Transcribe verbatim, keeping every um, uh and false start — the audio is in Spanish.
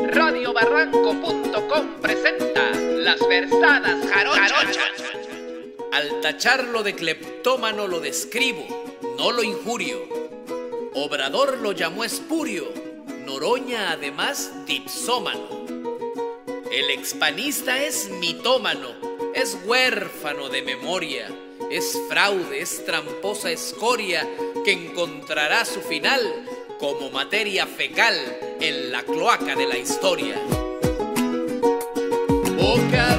radio barranco punto com presenta Las Versadas Jarochas. Al tacharlo de cleptómano lo describo, no lo injurio. Obrador lo llamó espurio, Noroña además dipsómano. El expanista es mitómano, es huérfano de memoria, es fraude, es tramposa escoria que encontrará su final como materia fecal en la cloaca de la historia. Boca